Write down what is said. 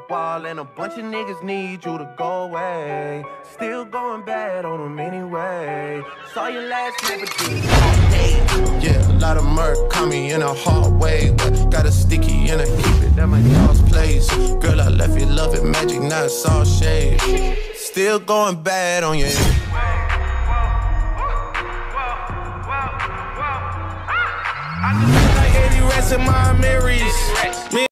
wall, and a bunch of niggas need you to go away. Still going bad on them anyway. Saw you last night, but didn't talk. Yeah, a lot of murk caught me in a hard way, but got a sticky and I keep it at my dog's place. Girl, I left you love it magic, now it's all shade. Still going bad on you. I just feel like 80 rats in my Marys.